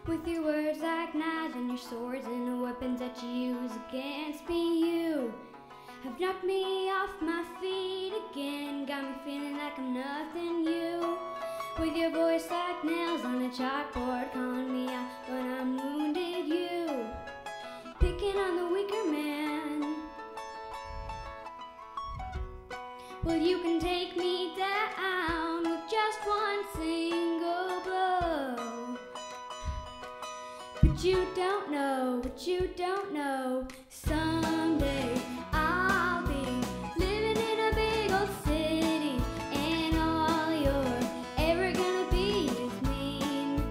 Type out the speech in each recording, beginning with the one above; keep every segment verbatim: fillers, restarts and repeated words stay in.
With your words like knives and your swords and the weapons that you use against me, you have knocked me off my feet again, got me feeling like I'm nothing, you. With your voice like nails on a chalkboard, calling me out when I'm wounded, you. Picking on the weaker man. Well, you can take me down with just one single blow. But you don't know, but you don't know, someday I'll be living in a big old city, and all you're ever gonna be is mean.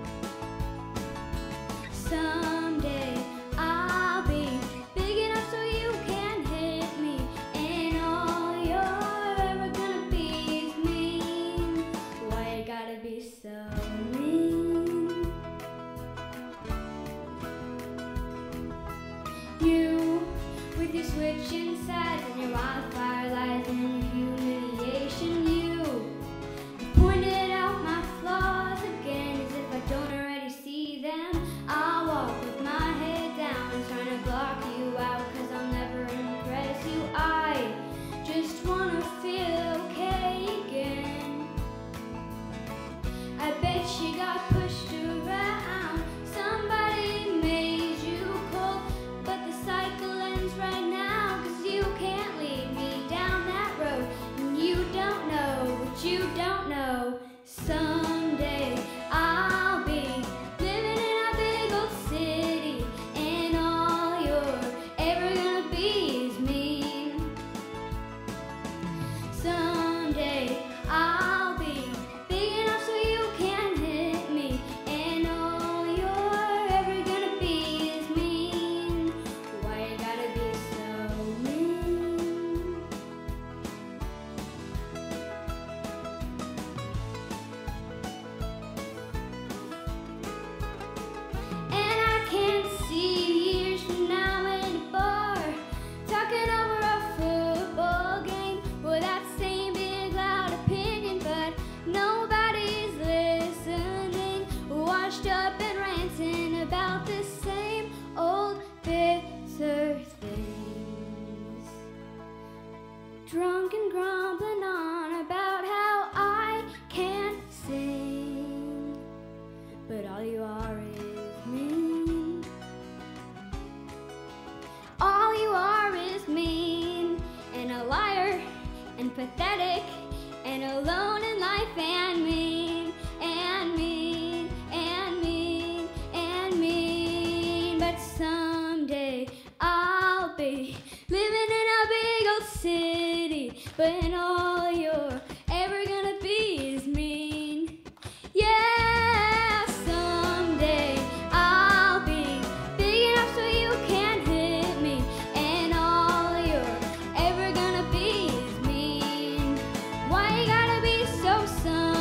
Someday I'll be big enough so you can hit me, and all you're ever gonna be is mean. Why you gotta be so mean? You, with your switching sides and your wildfire lies and your humiliation, you pointed out my flaws again as if I don't already see them. I'll walk with my head down trying to block you out, cause I'll never impress you. I just wanna feel okay again. I bet you got pushed around, somebody made you cold, but the cycle ends right now, cause you can't lead me down that road. And you don't know what you don't know, someday I'll be living in a big old city, and all you're ever gonna be is mean. Someday I'll be big enough so you can hit me, and all you're ever gonna be is mean. Why you gotta be so mean? And I can't see years from now in a bar, talking over a football game with that same big loud opinion, but nobody's listening, washed up and ranting about the same old bitter things, drunk and grumbling on about how I can't sing, but all you are is mean. All you are is mean, and a liar, and pathetic, and alone in life, and mean, and mean, and mean, and mean. But someday I'll be living in a big old city, but all you're ever gonna be is mean. Yeah, someday I'll be big enough so you can hit me, and all you're ever gonna be is mean. Why you gotta be so some?